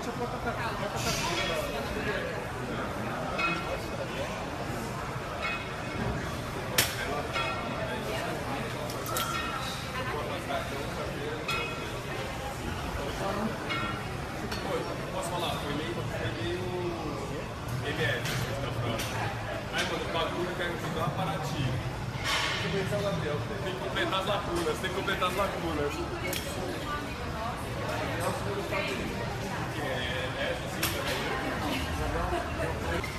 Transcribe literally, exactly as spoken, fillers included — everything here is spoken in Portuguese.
Posso falar? Foi meio, foi meio M F, aí, mano, o bagulho eu quero jogar Paraty. Tem que completar as lacunas, tem que completar as lacunas. É, essa sim também.